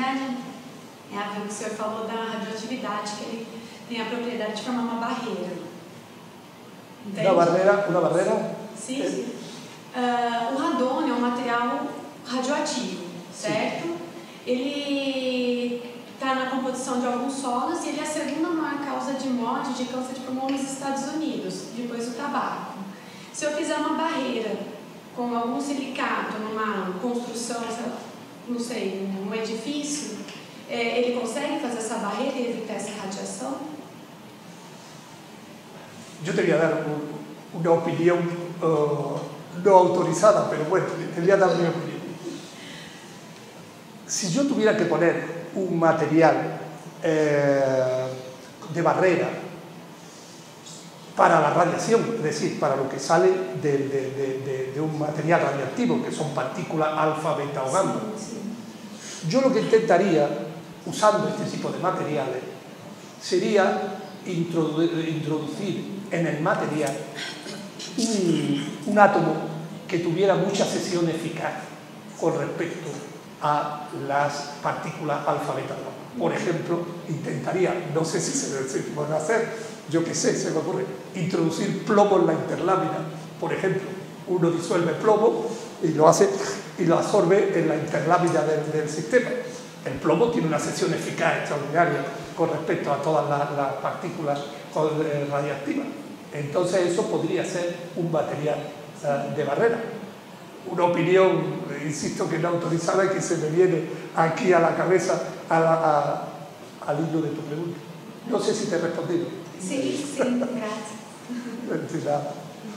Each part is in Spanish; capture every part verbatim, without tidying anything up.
verdade, é a ver o que o senhor falou da radioatividade, que ele tem a propriedade de formar uma barreira. Entende? Uma barreira? Uma barreira? Sim, sim. Uh, o radônio é um material radioativo, certo? Sim. Ele está na composição de alguns solos e ele é a segunda maior causa de morte de câncer de pulmão nos Estados Unidos, depois do tabaco. Se eu fizer uma barreira com algum silicato numa construção, não sei, um edifício, é, ele consegue fazer essa barreira e evitar essa radiação? Eu te voy a dar un, una opinión uh, no autorizada, pero bueno, te voy a dar mi opinión. Si yo tuviera que poner un material eh, de barrera para la radiación, es decir, para lo que sale de, de, de, de, de un material radioactivo, que son partículas alfa, beta o gamma, yo lo que intentaría, usando este tipo de materiales, sería introdu- introducir en el material un, un átomo que tuviera mucha cesión eficaz con respecto a las partículas alfa, beta, gamma. Por ejemplo, intentaría, no sé si se, se puede hacer, yo qué sé, se me ocurre, introducir plomo en la interlámina. Por ejemplo, uno disuelve plomo y lo hace y lo absorbe en la interlámina del, del sistema. El plomo tiene una cesión eficaz extraordinaria con respecto a todas las, las partículas radiactivas. Entonces eso podría ser un material uh, de barrera. Una opinión, insisto, que no autorizada y que se me viene aquí a la cabeza a la, a, al hilo de tu pregunta. No sé si te he respondido. Sí, sí, gracias. Nada.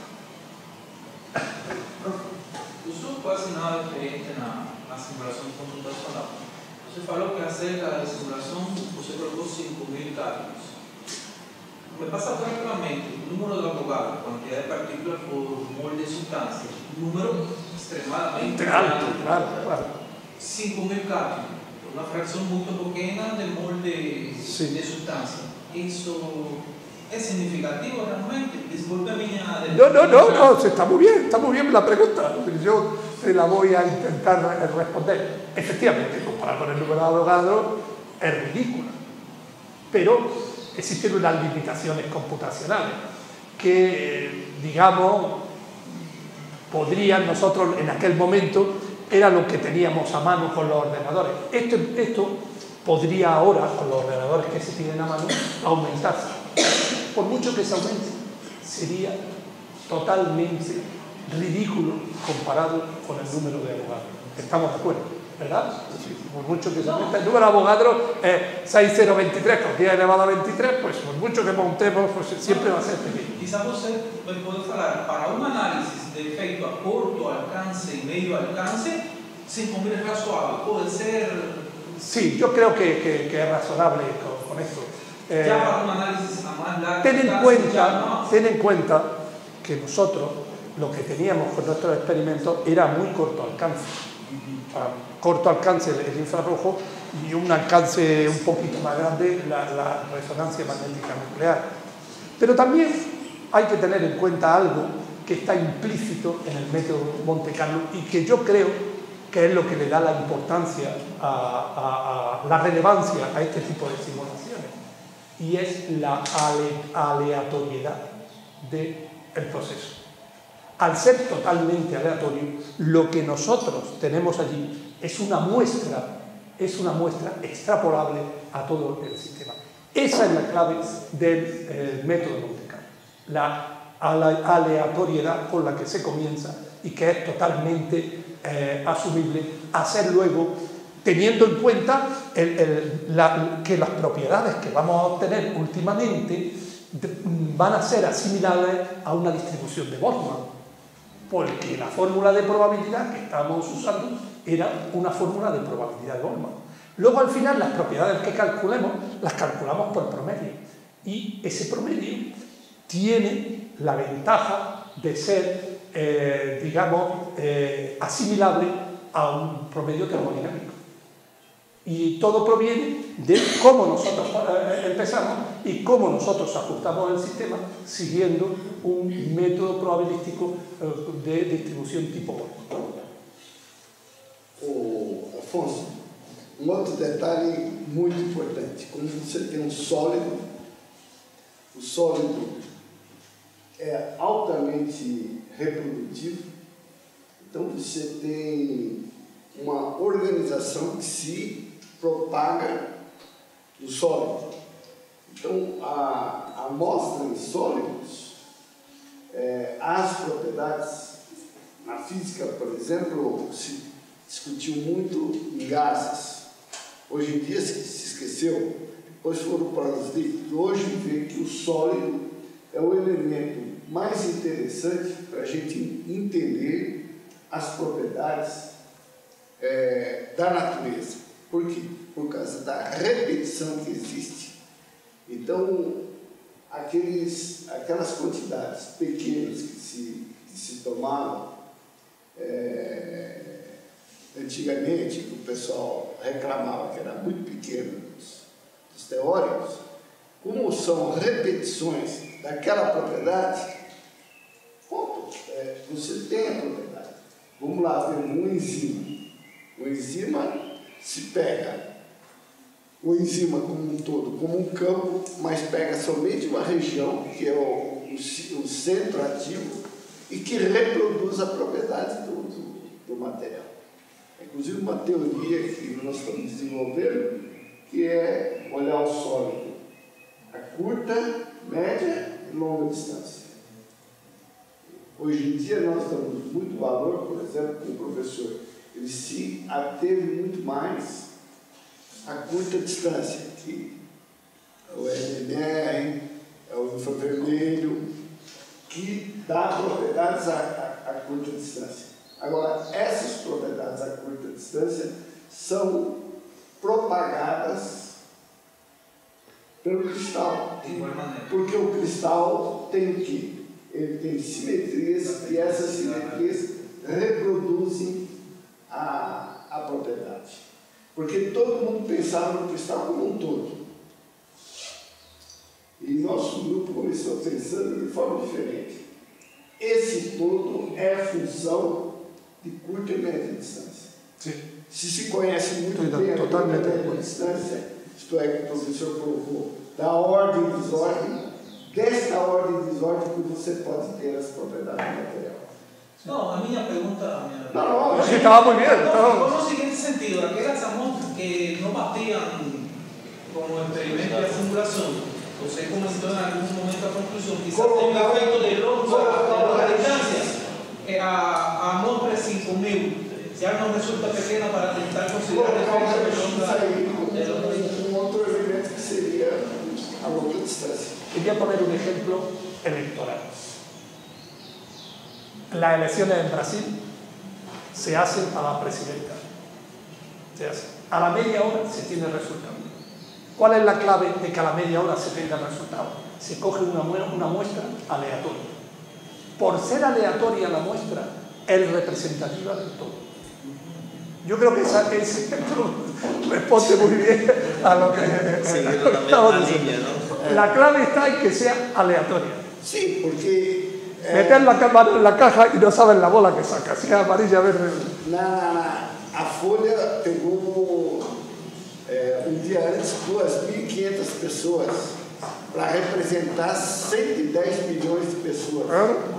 Usted fue asignado experiencia en la, la simulación computacional. Usted falou que acerca de la simulación usted colocó cinco mil cálculos. Me pasa prácticamente el número de abogados, cantidad de partículas por mol de sustancia, un número extremadamente alto, claro, claro. cinco mil cálculos, una fracción muy pequeña del mol de, sí. de sustancia. Eso es significativo realmente. Disculpe mi... No, no, no, no, está muy bien, está muy bien la pregunta. Yo te la voy a intentar responder. Efectivamente, comparado con el número de abogados, es ridículo. Pero existen unas limitaciones computacionales que, digamos, podrían nosotros en aquel momento, era lo que teníamos a mano con los ordenadores. Esto, esto podría ahora, con los ordenadores que se tienen a mano, aumentarse. Por mucho que se aumente, sería totalmente ridículo comparado con el número de abogados. Estamos de acuerdo, ¿verdad? Sí, por mucho que se aumente el número de abogados es seis mil veintitrés con diez elevado a veintitrés, pues por mucho que montemos, pues siempre va a ser pequeño. Quizás usted me puede hablar, para un análisis de efecto a corto alcance y medio alcance, cinco mil es razonable, puede ser... Sí, yo creo que, que, que es razonable con, con esto. Eh, ya para un análisis a más largo ten en, cuenta, no. ten en cuenta que nosotros lo que teníamos con nuestros experimentos era muy corto alcance. Para corto alcance el infrarrojo y un alcance un poquito más grande la, la resonancia magnética nuclear. Pero también hay que tener en cuenta algo que está implícito en el método Monte Carlo y que yo creo que es lo que le da la importancia, a, a, a la relevancia a este tipo de simulaciones, y es la ale, aleatoriedad del proceso. Al ser totalmente aleatorio, lo que nosotros tenemos allí es una muestra, es una muestra extrapolable a todo el sistema. Esa es la clave del eh, método Monte Carlo, la aleatoriedad con la que se comienza y que es totalmente eh, asumible a ser luego, teniendo en cuenta el, el, la, que las propiedades que vamos a obtener últimamente de, van a ser asimilables a una distribución de Boltzmann, porque la fórmula de probabilidad que estamos usando era una fórmula de probabilidad de Boltzmann. Luego, al final, las propiedades que calculemos, las calculamos por promedio. Y ese promedio tiene la ventaja de ser, eh, digamos, eh, asimilable a un promedio termodinámico. Y todo proviene de cómo nosotros empezamos y cómo nosotros ajustamos el sistema siguiendo un método probabilístico de distribución tipo Boltzmann. O Afonso, um outro detalhe muito importante. Quando você tem um sólido, o sólido é altamente reprodutivo, então você tem uma organização que se propaga no sólido. Então, a, a amostra em sólidos, é, as propriedades, na física, por exemplo, se discutiu muito em gases. Hoje em dia se, se esqueceu, depois foram para os líquidos. Hoje vê que o sólido é o elemento mais interessante para a gente entender as propriedades é, da natureza. Por quê? Por causa da repetição que existe. Então, aqueles, aquelas quantidades pequenas que se, que se tomavam é, antigamente, que o pessoal reclamava que era muito pequeno dos, dos teóricos, como são repetições daquela propriedade, ponto, é, você tem a propriedade. Vamos lá ver um enzima. O enzima se pega o enzima como um todo, como um campo, mas pega somente uma região, que é o, o, o centro ativo, e que reproduz a propriedade do, do, do material. Inclusive uma teoria que nós estamos desenvolvendo, que é olhar o sólido a curta, média e longa distância. Hoje em dia nós damos muito valor, por exemplo, com o professor, ele se ateve muito mais a curta distância, que é o L M R, é o infravermelho, que dá propriedades a, a, a curta distância. Agora, essas propriedades a curta distância são propagadas pelo cristal. Porque o cristal tem o quê? Ele tem simetrias e essas simetrias reproduzem a, a propriedade. Porque todo mundo pensava no cristal como um todo. E nosso grupo começou pensando de forma diferente. Esse todo é função de curta e média distância. Sim. Se se conhece muito Estou bem a curta e totalmente média distância, isto é, que o professor colocou, da ordem e desordem, desta ordem e desordem que você pode ter as propriedades do material. No, a minha pergunta... A minha no, no, sí, estaba muy bien. No, Estaba... con el siguiente sentido, aquellas amostras que no batían como experimento de simulación, você comentou em algum momento a conclusão que quizás tem um efeito de longa distância, a, a amostra é cinco mil, se ela não resulta pequena para tentar considerar efeitos de longa distância. Um outro elemento que seria a longa distância. Quería poner un ejemplo electoral. Las elecciones en Brasil se hacen a la presidenta. Se hace. A la media hora se tiene resultado. ¿Cuál es la clave de que a la media hora se tenga resultado? Se coge una, una muestra aleatoria. Por ser aleatoria la muestra, es representativa del todo. Yo creo que esa, ese ejemplo responde muy bien a lo que, sí, a lo que estamos diciendo. Línea, ¿no? La clave está en que sea aleatoria. Sí, porque... Eh, Meter la mano en la caja y no saben la bola que saca, si es amarilla, verde. Na, a Folha pegou é, um dia antes duas mil e quinhentas pessoas para representar cento e dez milhões de pessoas.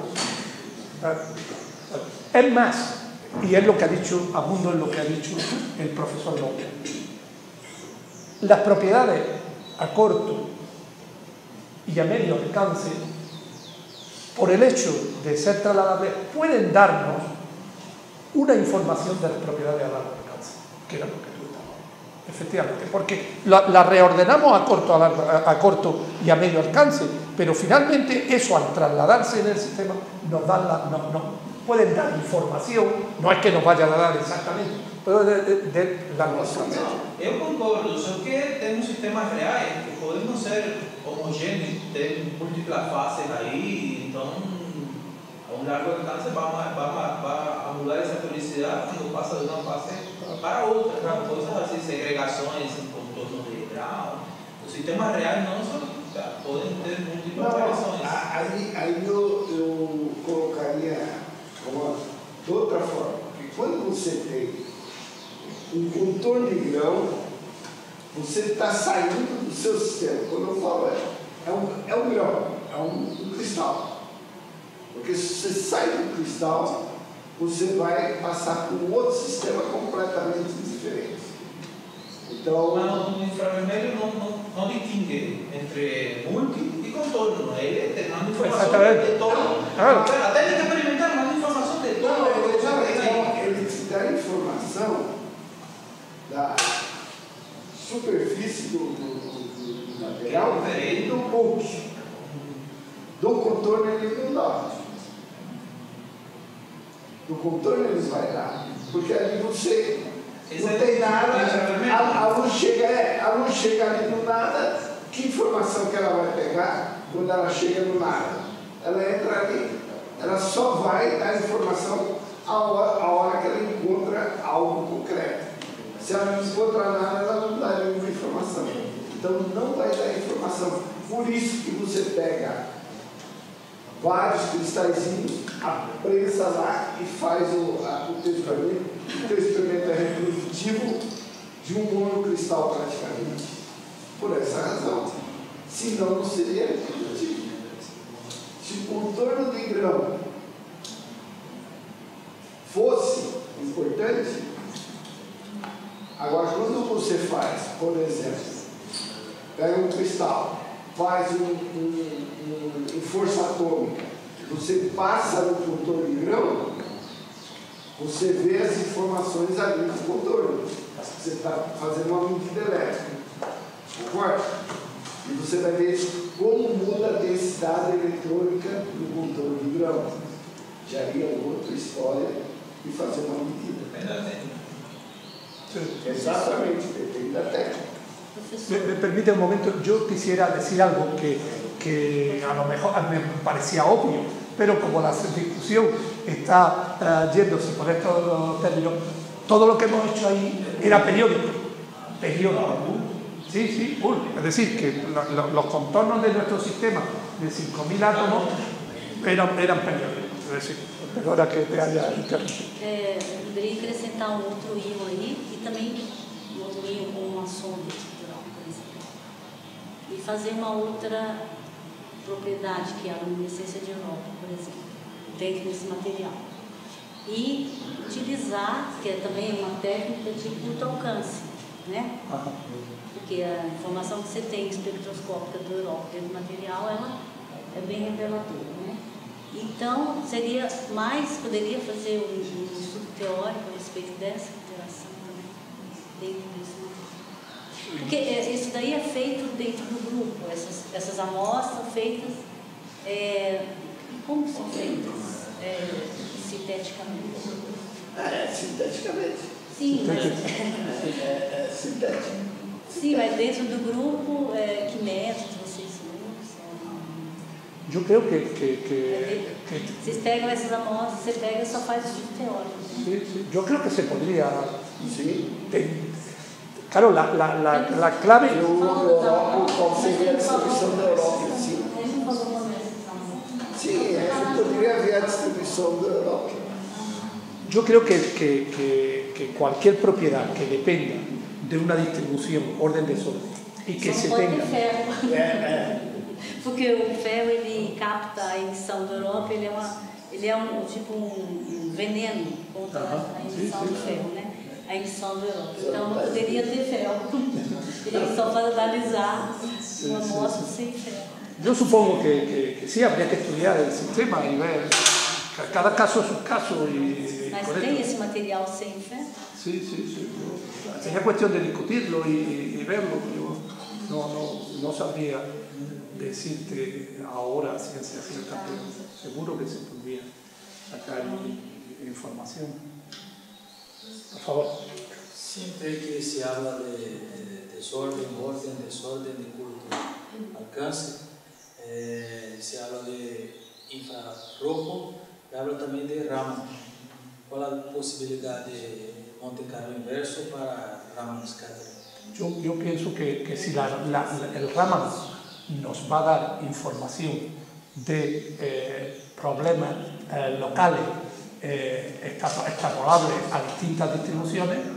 Es más, y es lo que ha dicho, abundo en lo que ha dicho el profesor López, las propiedades a corto y a medio alcance, por el hecho de ser trasladables, pueden darnos una información de las propiedades a largo alcance, que era lo que tú estabas. Efectivamente, porque la, la reordenamos a corto, a, largo, a, a corto y a medio alcance, pero finalmente eso al trasladarse en el sistema nos da la, no, no, pueden dar información, no es que nos vayan a dar exactamente, pero de, de, de la nuestra. Eu concordo, só que temos sistemas reais que podemos ser homogêneos, ter múltiplas fases aí, então a um largo alcance vai, vai, vai anular essa felicidade quando passa de uma fase para outra, né? Coisas assim, segregações em contorno de grau. Os sistemas reais não são, podem ter múltiplas variações. Aí, aí eu, eu colocaria uma, de outra forma, que quando você tem um contorno de grão, você está saindo do seu sistema. Quando eu falo é, é, um, é um grão, é um, um cristal. Porque se você sai do cristal, você vai passar por um outro sistema completamente diferente. Então, mas no infravermelho não, não, não distingue entre multi e contorno. Ele tem uma informação de todo. Ah. Até tem que experimentar uma informação de todo. não, ele, já, ele te dá informação da superfície do, do, do, do lateral e do multi. Do contorno ele não dá. Do contorno ele vai dar. Porque ali você não tem nada, a, a, luz chega, a luz chega ali no nada, que informação que ela vai pegar quando ela chega no nada? Ela entra ali, ela só vai dar informação a hora, a hora que ela encontra algo concreto. Se ela não encontra nada, ela não dá nenhuma informação. Então não vai dar informação. Por isso que você pega vários cristalzinhos, a prensa lá e faz o, a, o teu experimento. O teu experimento é reprodutivo de um monocristal praticamente. Por essa razão. Senão não seria reprodutivo. Se o contorno de grão fosse importante, agora quando você faz, por exemplo, pega um cristal, faz um, um, um, um força atômica, você passa no contorno de grão, você vê as informações ali no contorno. Você está fazendo uma medida elétrica. Concorda? E você vai ver como muda a densidade eletrônica no contorno de grão. Já ia outra história e fazer uma medida. Exatamente, depende da técnica. Me, me permite un momento, yo quisiera decir algo que, que a lo mejor me parecía obvio, pero como la discusión está uh, yéndose por estos términos, todo lo que hemos hecho ahí era periódico. Periódico. Sí, sí, es decir, que lo, lo, los contornos de nuestro sistema de cinco mil átomos eran, eran periódicos. Es decir, agora que te haya interrompido. É, eu poderia acrescentar um outro íon aí e também um outro íon com uma sonda estrutural, por exemplo. E fazer uma outra propriedade, que é a luminescência de Europa, por exemplo, dentro desse material. E utilizar, que é também uma técnica de curto alcance, né? Porque a informação que você tem espectroscópica do Europa dentro do material, ela é bem reveladora, né? Então, seria mais, poderia fazer um, um estudo teórico a respeito dessa interação também, dentro desse material. Porque é, isso daí é feito dentro do grupo, essas, essas amostras feitas, é, como são feitas? É, sinteticamente. É, sinteticamente. Sim, mas, é, é sintético. Sim, mas dentro do grupo, é, que métodos vocês usam? Yo creo que, que, que, que... Vocês pegam essas amostras, você pega e só faz o estudo teórico. Sí, sí. Yo creo que se podría... Sí. Te, claro, la, la, la, la clave... Eu, Europa, qual seria a distribuição da Europa? Sim, sim, eu poderia ver a distribuição da Europa. Yo creo que, que, que, que cualquier propiedad que dependa de una distribución, orden, desorden, y que só se pode tenga... ter ferro. É, é. Porque o ferro, ele capta a emissão da Europa, ele é, uma, ele é um, tipo um veneno contra a emissão do ferro, né? A emissão da Europa. Então não poderia ter ferro. Ele só para analisar uma amostra sem ferro. Yo supongo que, que, que sí, habría que estudiar el sistema y ver... Cada caso es un caso y... Mas tem esse material sem ferro? Sí, sí, sí. Sería cuestión de discutirlo y, y verlo. Yo no, no, no sabría decirte ahora ciencia cierta, pero seguro que se podría sacar información. Por favor. Siempre que se habla de desorden, orden, desorden, de curto alcance, eh, se habla de infrarrojo, se habla también de Raman. ¿Cuál es la posibilidad de Monte Carlo inverso para Raman scatter? Yo, yo pienso que, que si la, la, el Raman nos va a dar información de eh, problemas eh, locales eh, extrapolables a distintas distribuciones,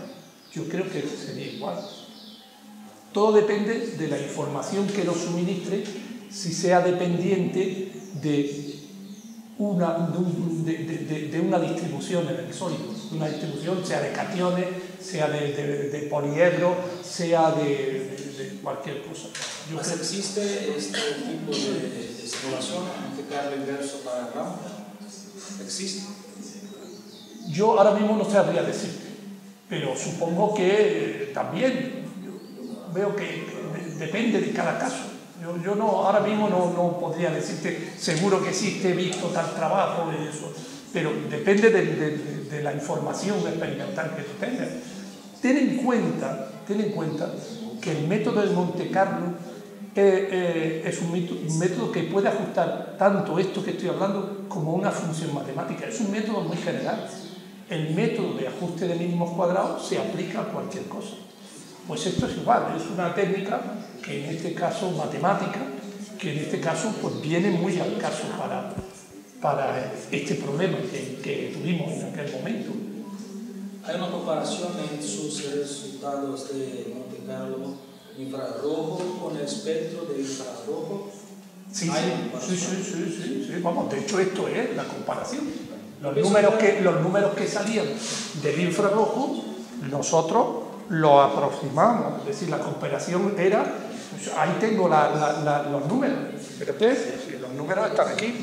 yo creo que sería igual. Todo depende de la información que nos suministre, si sea dependiente de una, de, un, de, de, de una distribución en el sólido, una distribución sea de cationes, sea de, de, de poliedro, sea de, de, de cualquier cosa. Yo ¿Mas creo... existe este tipo de, de simulación, Monte Carlo inverso para RAM? ¿Existe? Yo ahora mismo no sabría decirte, pero supongo que eh, también veo que de, depende de cada caso. Yo, yo no, ahora mismo no, no podría decirte seguro que existe, he visto tal trabajo y eso, pero depende de, de, de, de la información experimental que tú tengas. Ten en cuenta, ten en cuenta que el método de Monte Carlo eh, eh, es un método, un método que puede ajustar tanto esto que estoy hablando como una función matemática. Es un método muy general. El método de ajuste de mínimos cuadrados se aplica a cualquier cosa. Pues esto es igual, es una técnica que en este caso matemática, que en este caso pues viene muy al caso para, para este problema que, que tuvimos en aquel momento. ¿Hay una comparación en sus resultados de Monte Carlo infrarrojo con el espectro de infrarrojo? Sí, sí, sí, sí, sí, sí, sí, vamos, de hecho esto es la comparación. Los números que, los números que salían del infrarrojo, nosotros lo aproximamos, es decir, la comparación era, pues ahí tengo la, la, la, los números, fíjate, si los números están aquí.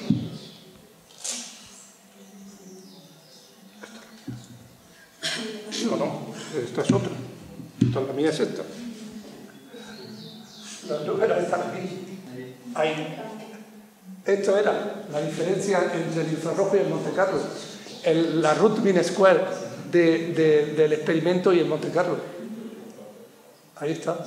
No, no, esta es otra, esta, la mía es esta. Los números están aquí, ahí. Esto era la diferencia entre el infrarrojo y el Monte Carlo, el, la root mean square de, de, del experimento y el Monte Carlo. Ahí está.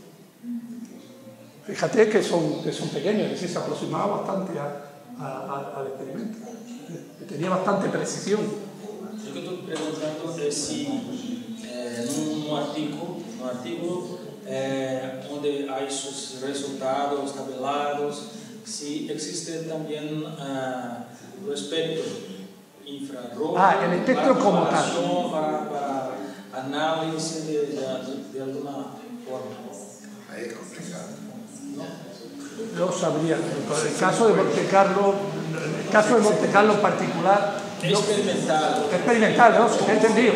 Fíjate que son, que son pequeños, es decir, se aproximaba bastante a, a, a, al experimento. Tenía bastante precisión. Lo que estoy preguntando es si eh, en un artículo, un artículo eh, donde hay sus resultados tabelados, si existe también uh, el espectro infrarrojo. Ah, el espectro como tal. Para, para análisis de, de, de alguna forma. Ahí es complicado. ¿No? Yo sabría. El caso de Monte Carlo, el caso de Monte Carlo en particular. Experimental. Yo, experimental, ¿no? He entendido.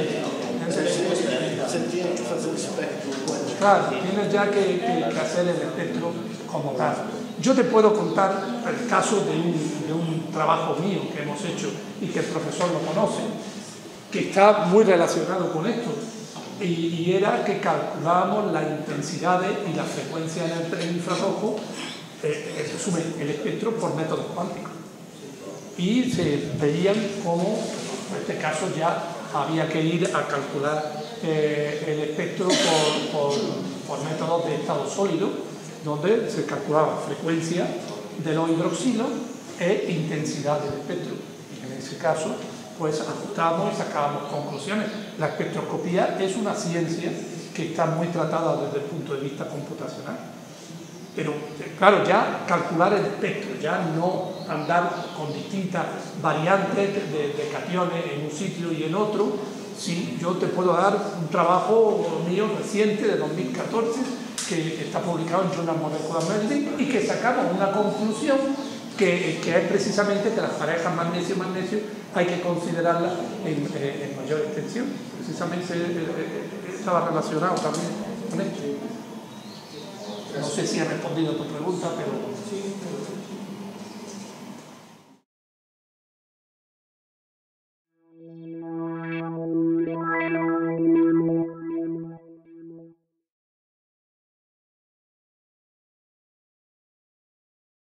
Se tiene que hacer un espectro. Claro, tienes ya que, que, que hacer el espectro como tal. Yo te puedo contar el caso de un, de un trabajo mío que hemos hecho y que el profesor lo conoce, que está muy relacionado con esto, y, y era que calculábamos las intensidades y las frecuencias en el, el infrarrojo, eh, en resumen, el espectro por métodos cuánticos. Y se veían cómo, en este caso ya había que ir a calcular eh, el espectro por, por, por métodos de estado sólido, donde se calculaba frecuencia de los hidroxilos e intensidad del espectro. Y en ese caso, pues ajustamos y sacábamos conclusiones. La espectroscopía es una ciencia que está muy tratada desde el punto de vista computacional. Pero, claro, ya calcular el espectro, ya no andar con distintas variantes de, de cationes en un sitio y en otro. Sí, yo te puedo dar un trabajo mío reciente de dos mil catorce que está publicado en Journal Molecular Medicine y que sacamos una conclusión que, que es precisamente que las parejas magnesio-magnesio hay que considerarlas en, en mayor extensión. Precisamente estaba relacionado también con esto. No sé si he respondido a tu pregunta, pero...